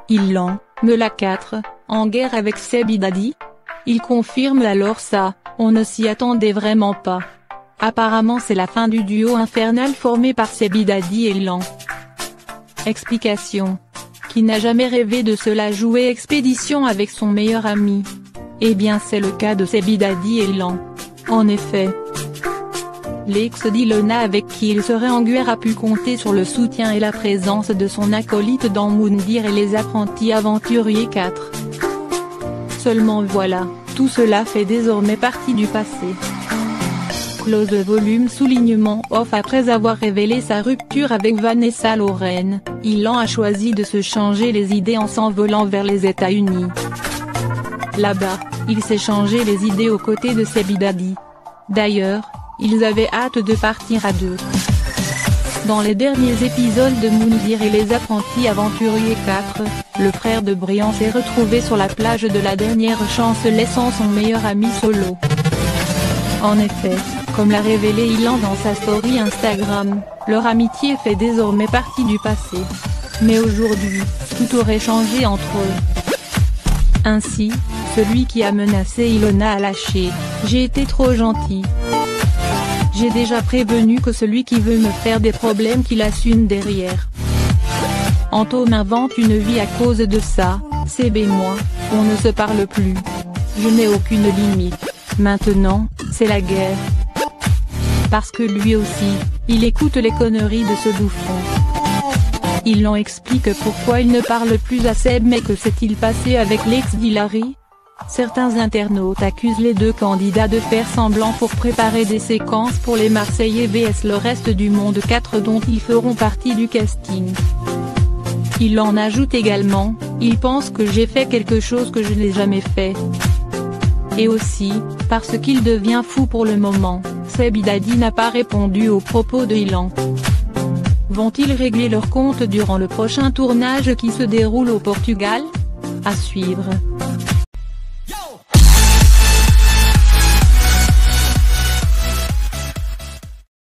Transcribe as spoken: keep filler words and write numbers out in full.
Ilan, Mela quatre, en guerre avec Sebi Dadi? Il confirme alors ça, on ne s'y attendait vraiment pas. Apparemment c'est la fin du duo infernal formé par Sebi Dadi et Ilan. Explication. Qui n'a jamais rêvé de cela jouer expédition avec son meilleur ami? Eh bien c'est le cas de Sebi Dadi et Ilan. En effet, l'ex d'Ilona avec qui il serait en guerre a pu compter sur le soutien et la présence de son acolyte dans Moundir et les apprentis aventuriers quatre. Seulement voilà, tout cela fait désormais partie du passé. Close le volume soulignement off. Après avoir révélé sa rupture avec Vanessa Lorraine, Ilan a choisi de se changer les idées en s'envolant vers les États-Unis. Là-bas, il s'est changé les idées aux côtés de Sebi Dadi. D'ailleurs, ils avaient hâte de partir à deux. Dans les derniers épisodes de Moundir et les apprentis aventuriers quatre, le frère de Brian s'est retrouvé sur la plage de la dernière chance laissant son meilleur ami solo. En effet, comme l'a révélé Ilan dans sa story Instagram, leur amitié fait désormais partie du passé. Mais aujourd'hui, tout aurait changé entre eux. Ainsi, celui qui a menacé Ilona a lâché « J'ai été trop gentil. J'ai déjà prévenu que celui qui veut me faire des problèmes qu'il assume derrière. Anto m'invente une vie à cause de ça, c'est B moi, on ne se parle plus. Je n'ai aucune limite. Maintenant, c'est la guerre. » Parce que lui aussi, il écoute les conneries de ce bouffon. Ilan explique pourquoi il ne parle plus à Seb mais que s'est-il passé avec l'ex d'Hilary? Certains internautes accusent les deux candidats de faire semblant pour préparer des séquences pour les Marseillais vs le reste du monde quatre dont ils feront partie du casting. Il en ajoute également, il pense que j'ai fait quelque chose que je n'ai jamais fait. Et aussi, parce qu'il devient fou pour le moment, Sebi Dadi n'a pas répondu aux propos de Ilan. Vont-ils régler leur compte durant le prochain tournage qui se déroule au Portugal? À suivre.